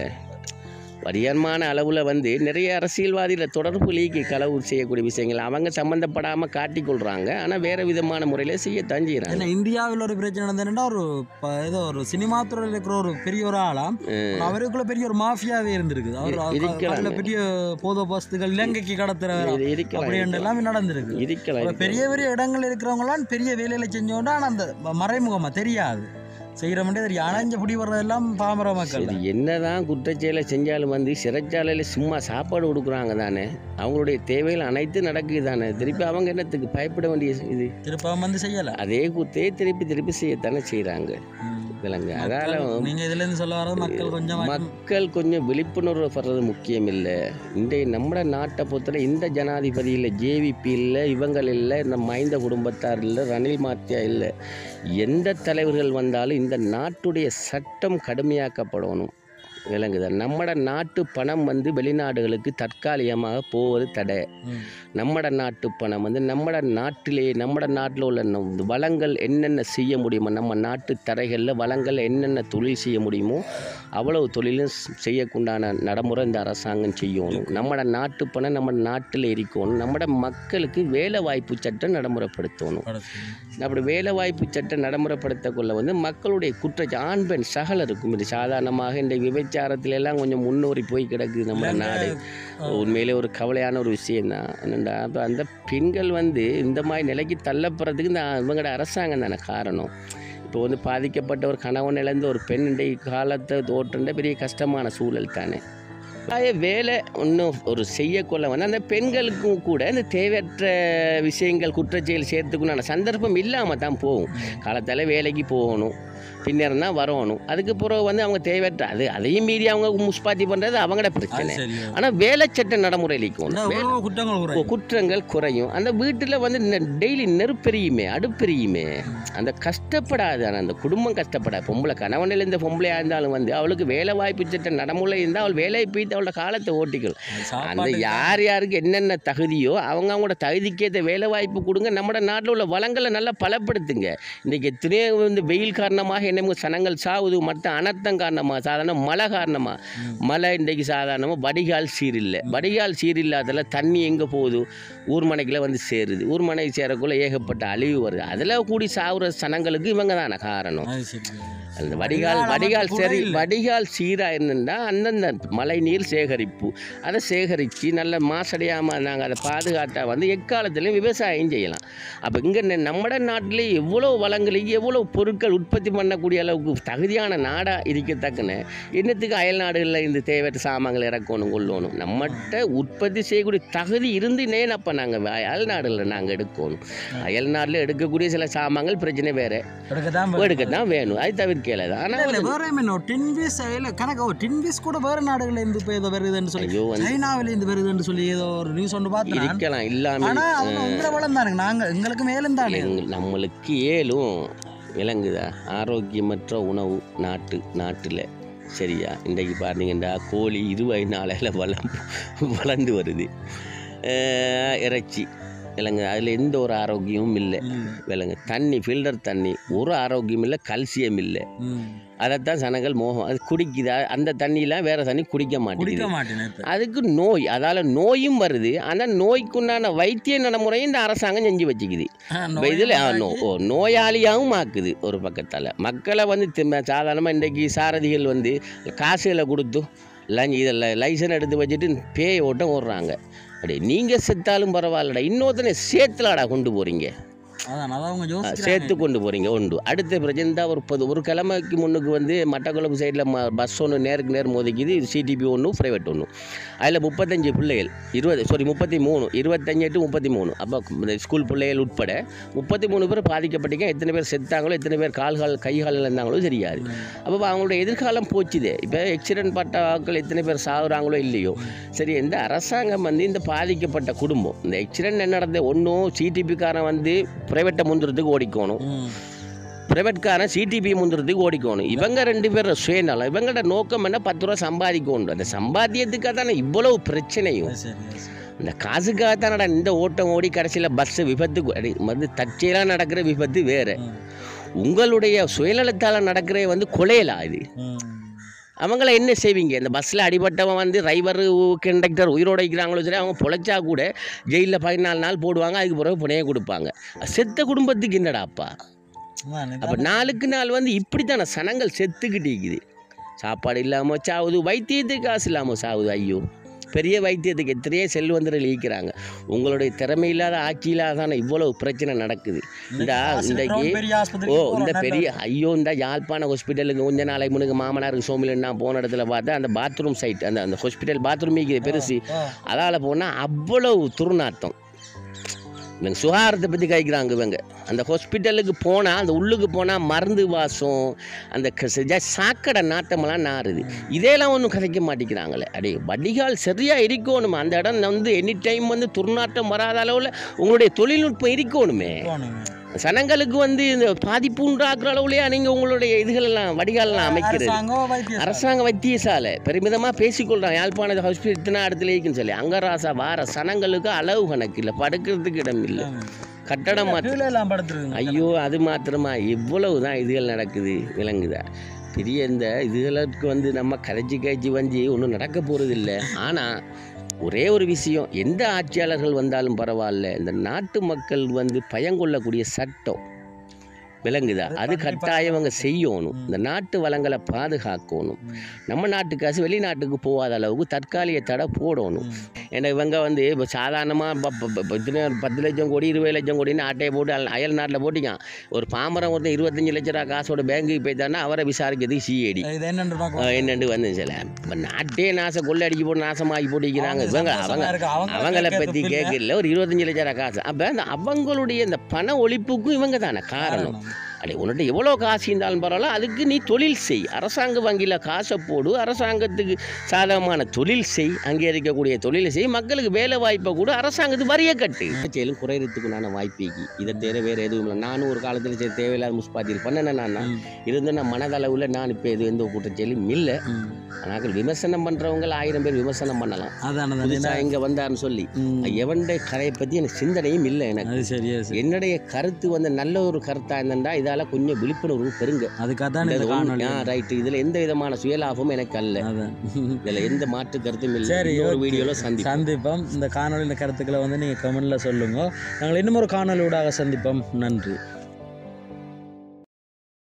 பரியாரமான அளவில் வந்து நிறைய அரசியல்வாதிகளை தொடர்பு லீக்கி களவு செய்யக்கூடிய விஷயங்கள் அவங்க சம்மந்தப்படாமல் காட்டிக்கொள்கிறாங்க. ஆனால் வேறு விதமான முறையில் செய்யத்தான் செய்கிறாங்க. ஏன்னா இந்தியாவில் ஒரு பிரச்சனை நடந்ததுன்னா ஒரு ஏதோ ஒரு சினிமா துறையில் இருக்கிற ஒரு பெரிய ஒரு ஆளாம் அவருக்குள்ள பெரிய ஒரு மாஃபியாவே இருந்திருக்குது. அவர் பெரிய போத வஸ்துகள் இலங்கைக்கு கடத்துற எல்லாமே நடந்திருக்கு. இருக்கலாம் பெரிய பெரிய இடங்கள் இருக்கிறவங்களாம் பெரிய வேலையில செஞ்சோன்னா ஆனால் அந்த மறைமுகமாக தெரியாது செய்கிற மாதிரி தெரியும். ஆனால் இங்கே பிடி வர்றதெல்லாம் பாமர மக்கள். இது என்ன தான் குற்றச்செயலை செஞ்சாலும் வந்து சிறைச்சாலையில் சும்மா சாப்பாடு கொடுக்குறாங்க தானே, அவங்களுடைய தேவைகள் அனைத்து நடக்குது தானே. திருப்பி அவங்க என்னத்துக்கு பயப்பட வேண்டிய இது திருப்ப வந்து செய்யலை, அதே குத்தே திருப்பி திருப்பி செய்யத்தானே செய்கிறாங்க. விலங்கு அதால நீங்கள் இதுலேருந்து சொல்ல வர்றது மக்கள் கொஞ்சம் மக்கள் கொஞ்சம் விழிப்புணர்வு படுறது முக்கியம் இல்லை. இந்த நம்ம நாட்டை பொறுத்தவரை இந்த ஜனாதிபதி இல்லை, ஜேவிபி இல்லை, இவங்கள் இல்லை, இந்த மைந்த குடும்பத்தார் இல்லை, ரணில் மாத்தியா இல்லை, எந்த தலைவர்கள் வந்தாலும் இந்த நாட்டுடைய சட்டம் கடுமையாக்கப்படணும். விளங்குதா? நம்மட நாட்டு பணம் வந்து வெளிநாடுகளுக்கு தற்காலிகமாக போவது தடை. நம்மட நாட்டு பணம் வந்து நம்மட நாட்டிலே நம்மட நாட்டில் உள்ள வளங்கள் என்னென்ன செய்ய முடியுமோ, நம்ம நாட்டு தரைகளில் வளங்கள் என்னென்ன தொழில் செய்ய முடியுமோ அவ்வளவு தொழிலும் செய்யக்குண்டான நடைமுறை இந்த அரசாங்கம் செய்யணும். நம்மட நாட்டு பணம் நம்ம நாட்டில் இருக்கணும். நம்மட மக்களுக்கு வேலை வாய்ப்பு சட்டம் நடைமுறைப்படுத்தணும். அப்படி வேலை வாய்ப்பு சட்டம் நடைமுறைப்படுத்தக்குள்ள வந்து மக்களுடைய குற்ற ஆண் பெண் சகலருக்கும் இது சாதாரணமாக இந்த விபச்சாரத்துல எல்லாம் கொஞ்சம் முன்னோறி போய் கிடக்குது நம்ம நாடு. உண்மையிலே ஒரு கவலையான ஒரு விஷயம்தான். என்னென்னா அப்போ அந்த பெண்கள் வந்து இந்த மாதிரி நிலைக்கு தள்ளப்படுறதுக்கு இந்த இவங்களோட அரசாங்கம் தானே காரணம். இப்போ வந்து பாதிக்கப்பட்ட ஒரு கணவன் இழந்த ஒரு பெண் இன்றைய காலத்தை தோற்றுன்ற பெரிய கஷ்டமான சூழல் தானே. வேலை ஒன்றும் ஒரு செய்யக்கொள்ள வந்து அந்த பெண்களுக்கும் கூட இந்த தேவையற்ற விஷயங்கள் குற்றச்செயல் சேர்த்துக்குன்னு சந்தர்ப்பம் இல்லாமல் தான் போகும். காலத்தால் வேலைக்கு போகணும், பின்னர் தான் வரணும். அதுக்கு பிறகு வந்து அவங்க தேவையற்ற அது அதையும் மீறி அவங்க முஸ்பாத்தி பண்ணுறது அவங்களோட பிரச்சனை. ஆனால் வேலை சட்ட நடைமுறையிலிக்கும் குற்றங்கள் குறையும். அந்த வீட்டில் வந்து டெய்லி நெருப்பெரியுமே, அடுப்பெரியுமே, அந்த கஷ்டப்படாது. ஆனால் அந்த குடும்பம் கஷ்டப்படாது. பொம்பளை கணவனில் இந்த பொம்பளையாக இருந்தாலும் வந்து அவளுக்கு வேலை வாய்ப்பு சட்ட நடைமுறை இருந்தால் அவள் வேலையை போய்த்து அவளோட காலத்தை ஓட்டிக்கணும். அந்த யார் யாருக்கு என்னென்ன தகுதியோ அவங்க அவங்களோட தகுதிக்கேற்ற வேலை வாய்ப்பு கொடுங்க. நம்ம நாட்டில் உள்ள வளங்களை நல்லா பலப்படுத்துங்க. இன்றைக்கி எத்தனையோ வந்து வெயில் காரணமாக என்ன சனங்கள் சாவுது, மற்ற அனர்த்தம் காரணமாக, சாதாரண மழை காரணமாக. மழை இன்றைக்கு சாதாரணமாக வடிகால் சீரில்லை. வடிகால் சீரில்லாதல தண்ணி எங்கே போகுது, ஊர்மனைக்குள்ள வந்து சேருது. ஊர்மனை சேரக்குள்ளே ஏகப்பட்ட அழிவு வருது. அதில் கூடி சாகுற சனங்களுக்கு இவங்க தானே காரணம். அந்த வடிகால் வடிகால் சரி வடிகால் சீராக இருந்துன்னா அந்தந்த மழை நீர் சேகரிப்பு அதை சேகரித்து நல்ல மாசடையாமல் நாங்கள் அதை பாதுகாட்டாக வந்து எக்காலத்துலேயும் விவசாயம் செய்யலாம். அப்போ இங்கே நம்ம நாட்டிலே எவ்வளோ வளங்களுக்கு எவ்வளோ பொருட்கள் உற்பத்தி பண்ணக்கூடிய அளவுக்கு தகுதியான நாடாக இருக்கத்தக்கன என்னத்துக்கு அயல் நாடுகளில் இந்த தேவையற்ற சாமான்கள் இறக்கணும் கொள்ளணும். நம்மகிட்ட உற்பத்தி செய்யக்கூடிய தகுதி இருந்து நேன் அப்போ நாங்கள் அயல் நாடுகளில் நாங்கள் எடுக்கணும். அயல் நாட்டில் எடுக்கக்கூடிய சில சாமான்கள் பிரச்சனை வேறு எடுக்கத்தான் வேணும். அது தவிர்க்க நம்மளுக்கு ஏலும் விளங்குதா ஆரோக்கியமற்ற உணவு நாட்டு நாட்டில் சரியா. இன்றைக்கு பார்த்தீங்கன்னா கோழி இருபது நாளையில் வளம் வளர்ந்து வருது. இறைச்சி விலங்கு அதில் எந்த ஒரு ஆரோக்கியமும் இல்லை. விலங்கு தண்ணி ஃபில்டர் தண்ணி ஒரு ஆரோக்கியம் இல்லை, கல்சியம் இல்லை. அதைத்தான் சனங்கள் மோகம் அது குடிக்குதா. அந்த தண்ணியெலாம் வேறு தண்ணி குடிக்க மாட்டேங்குது. அதுக்கு நோய், அதால் நோயும் வருது. அந்த நோய்க்குண்டான வைத்திய நடைமுறையும் இந்த அரசாங்கம் செஞ்சு வச்சுக்குது. இதில் நோ நோயாளியாகவும் ஆக்குது. ஒரு பக்கத்தால் மக்களை வந்து சாதாரணமாக இன்றைக்கி சாரதிகள் வந்து காசுகளை கொடுத்து லஞ்ச் இதில் லைசன்ஸ் எடுத்து வச்சுட்டு பேய் ஓட்டம் ஓடுறாங்க. அப்படி நீங்கள் செத்தாலும் பரவாயில்லடா, இன்னொருத்தனை சேர்த்துலாடா கொண்டு போகிறீங்க. அதான் அதான் அவங்க யோசிக்கிறாங்க. சேர்த்து கொண்டு போகிறீங்க உண்டு. அடுத்த பிரச்சனை தான் ஒரு பது ஒரு கிழமைக்கு முன்னுக்கு வந்து மட்டக்களப்பு சைடில் ம பஸ் ஒன்று நேருக்கு நேர் மோதிக்குது. சிடிபி ஒன்று ப்ரைவேட் ஒன்று. அதில் முப்பத்தஞ்சு பிள்ளைகள் இருபது சாரி முப்பத்தி மூணு இருபத்தஞ்சு டு முப்பத்தி மூணு அப்போ இந்த ஸ்கூல் பிள்ளைகள் உட்பட முப்பத்தி மூணு பேர் பாதிக்கப்பட்டீங்க. எத்தனை பேர் செத்தாங்களோ எத்தனை பேர் கால்கால் கைகாலில் இருந்தாங்களோ தெரியாது. அப்போ அவங்களோட எதிர்காலம் போச்சுதே. இப்போ ஆக்சிடென்ட் பட்ட ஆட்கள் எத்தனை பேர் சாகுறாங்களோ இல்லையோ சரி. இந்த அரசாங்கம் வந்து இந்த பாதிக்கப்பட்ட குடும்பம் இந்த ஆக்சிடென்ட் என்ன நடந்தது ஒன்றும் சிடிபிக்காரன் வந்து ப்ரைவேட்டை முந்துறதுக்கு ஓடிக்கணும், ப்ரைவேட்காரன் சிடிபி முந்துறதுக்கு ஓடிக்கணும். இவங்க ரெண்டு பேரும் சுயநலம். இவங்களோட நோக்கம் என்ன பத்து ரூபா சம்பாதிக்கணும். அந்த சம்பாத்தியத்துக்காக தானே இவ்வளவு பிரச்சனையும். இந்த காசுக்காக தானடா இந்த ஓட்டம் ஓடி கடைசியில் பஸ்ஸு விபத்து வந்து தற்செயலாக நடக்கிற விபத்து வேறு. உங்களுடைய சுயநலத்தால் நடக்கிற வந்து கொலையலா இது. அவங்கள என்ன செய்வீங்க? இந்த பஸ்ஸில் அடிபட்டவன் வந்து டிரைவர் கண்டக்டர் உயிரோடு வைக்கிறாங்களோ சரி, அவங்க பொழைச்சா கூட ஜெயிலில் பதினாலு நாள் போடுவாங்க. அதுக்கு பிறகு புனைய கொடுப்பாங்க. செத்த குடும்பத்துக்கு என்னடாப்பா? அப்போ நாளுக்கு நாள் வந்து இப்படி தானே சனங்கள் செத்துக்கிட்டு இருக்குது. சாப்பாடு இல்லாமல் சாவுது, வைத்தியத்துக்கு காசு இல்லாமல் சாவுது. ஐயோ, பெரிய வைத்தியத்துக்கு எத்தனையோ செல்வந்தர்கள் ஈக்கிறாங்க. உங்களுடைய திறமை இல்லாத ஆட்சி இல்லாத தானே இவ்வளவு பிரச்சனை நடக்குது. இந்த இன்றைக்கு ஓ இந்த பெரிய ஐயோ இந்த யாழ்ப்பாண ஹாஸ்பிட்டலுக்கு கொஞ்ச நாளைக்கு முன்னுக்கு மாமனாருக்கு சோமிலன் நான் போன இடத்துல பார்த்தா அந்த பாத்ரூம் சைட் அந்த அந்த ஹாஸ்பிட்டல் பாத்ரூம் ஈக்குது பெருசு. அதால் போனால் அவ்வளவு துர்நாத்தம். இவங்க சுகாதாரத்தை பற்றி கேட்குறாங்க. இவங்க அந்த ஹாஸ்பிட்டலுக்கு போனால் அந்த உள்ளுக்கு போனால் மருந்து வாசம் அந்த சாக்கடை நாட்டமெல்லாம் நாறுது. இதெல்லாம் ஒன்றும் கதைக்க மாட்டேங்கிறாங்களே. அடே வடிகால் சரியாக இருக்கணுமே. அந்த இடம் வந்து எனி டைம் வந்து துர்நாட்டம் வராத அளவில் உங்களுடைய தொழில்நுட்பம் இருக்கணுமே. சனங்களுக்கு வந்து இந்த பாதிப்பு உண்டாக்குற அளவுலையா நீங்கள் உங்களுடைய இதுகளெல்லாம் வடிகாலெல்லாம் அமைக்கிறது. அரசாங்க வைத்தியசாலை பெருமிதமாக பேசிக்கொள்கிறாங்க. யாழ்ப்பாண ஹாஸ்பிட்டல் இத்தனை இடத்துல இருக்குன்னு சொல்லி அங்கே ராசா வார சனங்களுக்கு அளவு கணக்கு இல்லை, படுக்கிறதுக்கு இடம் இல்லை, கட்டடம் மாத்திரம். ஐயோ அது மாத்திரமா இவ்வளவு தான் இதுகள் நடக்குது. விளங்குதா? பெரிய இந்த இதுகளுக்கு வந்து நம்ம கரைச்சி காய்ச்சி வஞ்சி ஒன்றும் நடக்க போகிறது இல்லை. ஆனால் ஒரே ஒரு விஷயம், எந்த ஆட்சியாளர்கள் வந்தாலும் பரவாயில்ல, இந்த நாட்டு மக்கள் வந்து பயங்கொள்ளக்கூடிய சட்டம் விளங்குதா, அது கட்டாயம் அவங்க செய்யணும். இந்த நாட்டு வளங்களை பாதுகாக்கணும். நம்ம நாட்டு காசு வெளிநாட்டுக்கு போகாத அளவுக்கு தற்காலிக தடை போடணும். ஏன்னா இவங்க வந்து இப்போ சாதாரணமாக பத்து லட்சம் கோடி இருபது லட்சம் கோடின்னு ஆட்டையை போட்டு அயல் நாட்டில் போட்டிக்கான். ஒரு பாமரம் ஒருத்தன் இருபத்தஞ்சி லட்ச ரூபா காசோட பேங்குக்கு போய்த்தானா அவரை விசாரிக்கிறதுக்கு சிஐடி என்னென்று வந்து சில இப்போ நாட்டே நாசம் கொள்ளை அடிக்க போட்டு நாசமாகி போட்டிக்கிறாங்க. இவங்க அவங்க அவங்கள பற்றி கேட்கல ஒரு இருபத்தஞ்சி லட்ச ரூபா காசு. அப்போ அந்த அவங்களுடைய இந்த பண ஒழிப்புக்கும் இவங்க தானே காரணம். அடே உன்கிட்ட எவ்வளோ காசு இருந்தாலும் பரவாயில்ல, அதுக்கு நீ தொழில் செய். அரசாங்க வங்கியில் காசை போடு, அரசாங்கத்துக்கு சாதகமான தொழில் செய், அங்கே இருக்கக்கூடிய தொழிலை செய், மக்களுக்கு வேலை வாய்ப்பை கூட அரசாங்கத்துக்கு வரிய கட்டு. செயலும் குறையறதுக்கு நான் வாய்ப்பேக்கி இதை தேவை வேறு எதுவும் இல்லை. நானும் ஒரு காலத்தில் சரி தேவையில்லாத முஸ்பாத்தியில் பண்ணேன். நான் இருந்து நான் மனதளவில் நான் இப்போ எது எந்த குற்றச்செயலும் இல்லை. ஆனால் விமர்சனம் பண்ணுறவங்க ஆயிரம் பேர் விமர்சனம் பண்ணலாம். அதான் இங்கே வந்தார்னு சொல்லி எவனுடைய கதையை பற்றி எனக்கு சிந்தனையும் இல்லை. எனக்கு சரியா என்னுடைய கருத்து வந்து நல்ல ஒரு கருத்தாக இருந்தா இதால் கொஞ்சம் விழிப்புணர்வு பெருங்க. அதுக்காக ரைட்டு. இதில் எந்த விதமான சுயலாபமும் எனக்கு அல்ல. இதில் எந்த மாற்று கருத்தும் இல்லை. சரி, ஒரு வீடியோவில் சந்தி சந்திப்போம். இந்த காணொலியின் கருத்துக்களை வந்து நீங்கள் கமெண்ட்டில் சொல்லுங்கள். நாங்கள் இன்னும் ஒரு காணொலியோடாக சந்திப்போம். நன்றி.